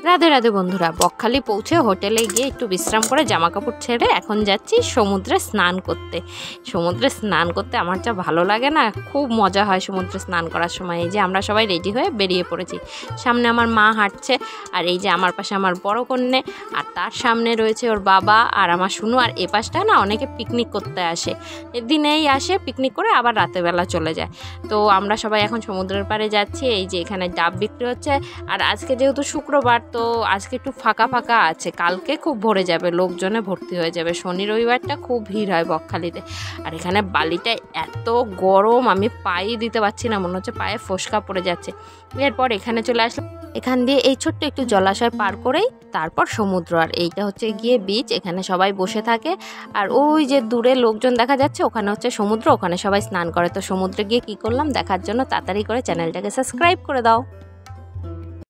রাধে রাধে বন্ধুরা, বকখালি পৌঁছে হোটেলে গিয়ে একটু বিশ্রাম করে জামা কাপড় ছেড়ে এখন যাচ্ছি সমুদ্রে স্নান করতে। সমুদ্রে স্নান করতে আমার যা ভালো লাগে না, খুব মজা হয় সমুদ্রে স্নান করার সময়। এই যে আমরা সবাই রেডি হয়ে বেরিয়ে পড়েছি। সামনে আমার মা হাঁটছে, আর এই যে আমার পাশে আমার বড় কন্যে, আর তার সামনে রয়েছে ওর বাবা আর আমার শুনু। আর এ পাশটা না অনেকে পিকনিক করতে আসে, দিনেই আসে পিকনিক করে আবার রাতেরবেলা চলে যায়। তো আমরা সবাই এখন সমুদ্রের পাড়ে যাচ্ছি। এই যে এখানে ডাব বিক্রি হচ্ছে, আর আজকে যেহেতু শুক্রবার তো আজকে একটু ফাঁকা ফাঁকা আছে, কালকে খুব ভরে যাবে, লোকজনে ভর্তি হয়ে যাবে। শনি রবিবারটা খুব ভিড় হয় বকখালিতে। আর এখানে বালিটা এত গরম, আমি পায়ে দিতে পারছি না, মনে হচ্ছে পায়ে ফোসকা পড়ে যাচ্ছে। এরপর এখানে চলে আসলাম, এখান দিয়ে এই ছোট্ট একটু জলাশয় পার করেই তারপর সমুদ্র। আর এইটা হচ্ছে গিয়ে বিচ, এখানে সবাই বসে থাকে। আর ওই যে দূরে লোকজন দেখা যাচ্ছে, ওখানে হচ্ছে সমুদ্র, ওখানে সবাই স্নান করে। তো সমুদ্রে গিয়ে কি করলাম দেখার জন্য তাড়াতাড়ি করে চ্যানেলটাকে সাবস্ক্রাইব করে দাও।